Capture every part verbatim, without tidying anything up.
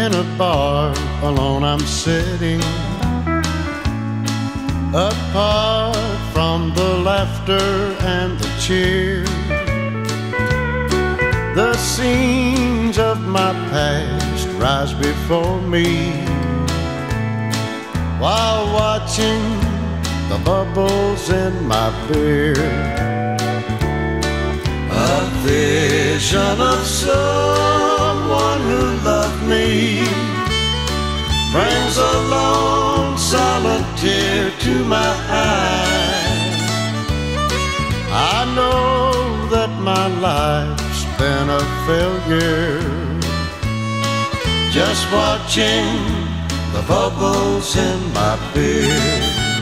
in a bar, alone I'm sitting, apart from the laughter and the cheer. The scenes of my past rise before me, while watching the bubbles in my beer. A vision of someone who loved me brings a long silent tear to my eye. I know that my life's been a failure, just watching the bubbles in my beer.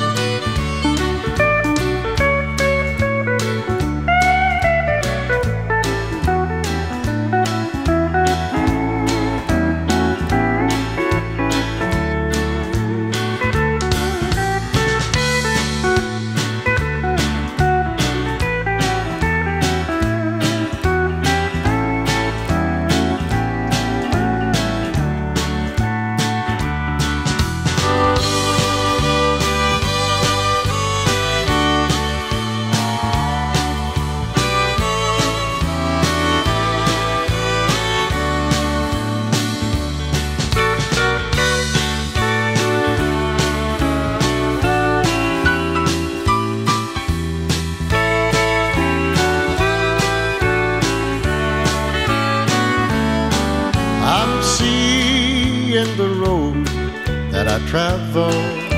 In the road that I travel,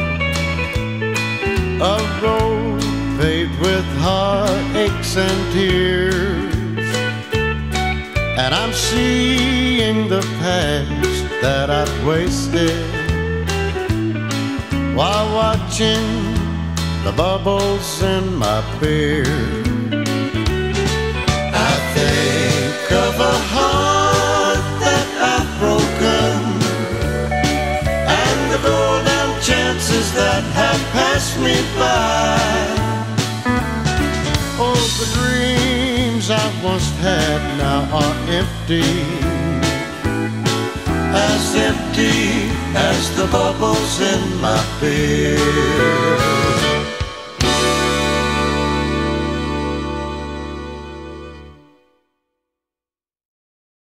a road paved with heartaches and tears, and I'm seeing the past that I've wasted while watching the bubbles in my beer. I think of a heart that I've broken, chances that have passed me by. Oh, the dreams I once had now are empty, as empty as the bubbles in my beer.